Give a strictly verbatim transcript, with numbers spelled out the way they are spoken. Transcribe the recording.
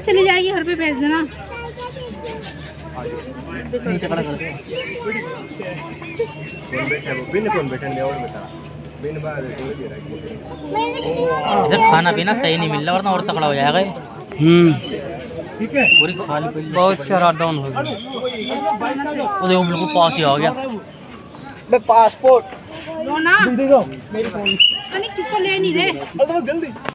चली जाएगी घर पे भेज देना। नीचे खड़ा कर दो। कौन बैठा है वो? बिन कौन बैठा है और बता। बिन बाहर थोड़ी देर है। इसे खाना पीना सही नहीं मिल रहा वरना और तगड़ा हो जाएगा। हम्म ठीक है। पूरी खाली पीली बहुत सारा डाउन हो गया। वो देखो बिल्कुल पास ही आ गया। बे पासपोर्ट लो ना दे दो मेरी फोन। किसको ले नहीं रहे। जल्दी